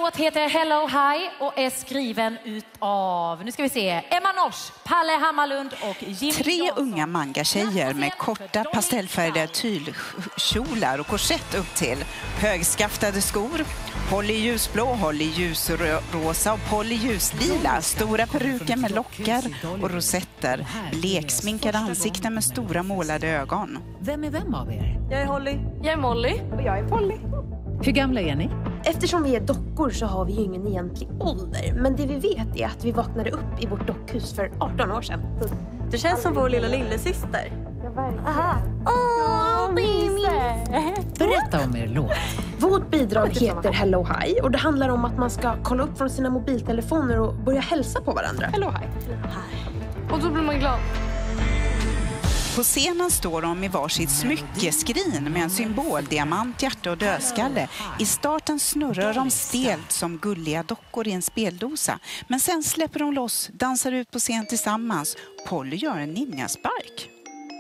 låt heter Hello Hi och är skriven utav, nu ska vi se, Emma Nors, Palle Hammarlund och Jimmy 3 Jansson. unga manga-tjejer med korta pastellfärgade tyllkjolar och korsett upp till. Högskaftade skor, Polly ljusblå, Holly ljusrosa och Polly ljuslila. Stora peruker med lockar och rosetter. Bleksminkade ansikten med stora målade ögon. Vem är vem av er? Jag är Holly. Jag är Molly. Och jag är Polly. Hur gamla är ni? Eftersom vi är dockor så har vi ju ingen egentlig ålder. Men det vi vet är att vi vaknade upp i vårt dockhus för 18 år sedan. Du känns som vår lilla lillasyster. Aha. Åh, Berätta om er låt. Vårt bidrag heter Hello Hi och det handlar om att man ska kolla upp från sina mobiltelefoner och börja hälsa på varandra. Hello Hi. Och då blir man glad. På scenen står de i varsitt smyckeskrin med en symbol, diamant, hjärta och dödskalle. I starten snurrar de stelt som gulliga dockor i en speldosa. Men sen släpper de loss, dansar ut på scen tillsammans. Polly gör en ninjaspark.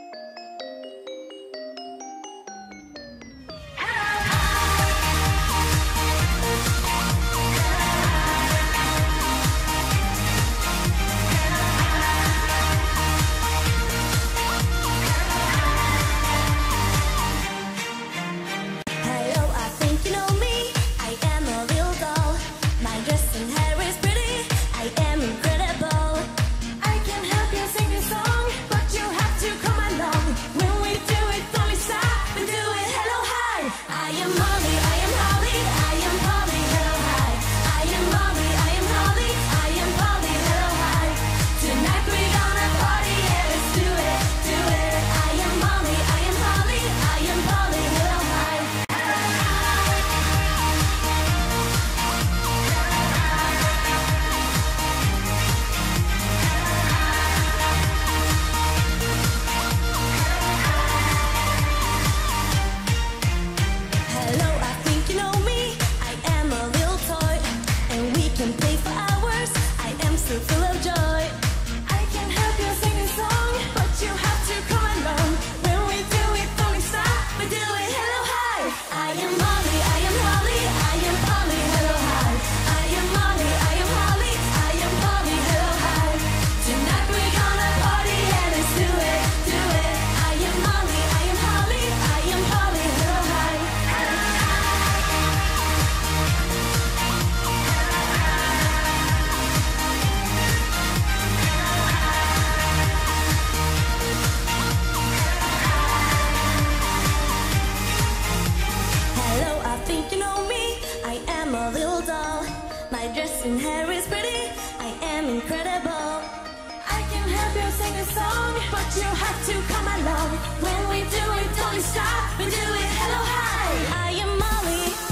My dress and hair is pretty, I am incredible. I can help you sing a song, but you have to come along. When we do it, don't stop, we do it Hello Hi. I am Molly.